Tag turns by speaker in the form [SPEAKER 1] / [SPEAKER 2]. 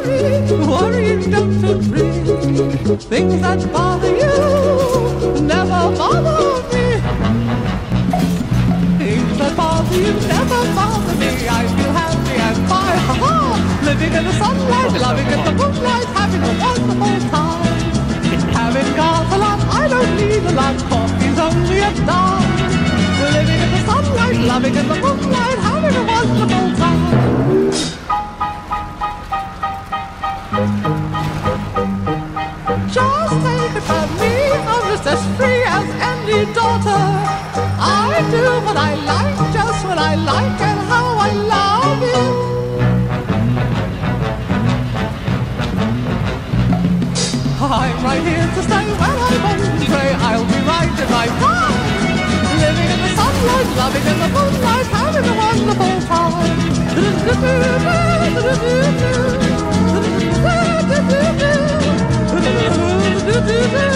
[SPEAKER 1] worrying don't agree. Things that bother you never bother me. Things that bother you never bother me. I feel happy and fine, ha-ha, living in the sunlight, loving in the moonlight, having a wonderful time. Having got a lot, I don't need a lot, coffee's only a dime. We're living in the sunlight, loving in the moonlight, having a wonderful time. Just take it from me, I'm just as free as any daughter. I do what I like, just what I like, and how I love it. I'm right here to stay when I won't stray. I'll be right in my prime. Living in the sunlight, loving in the moonlight, having a wonderful time.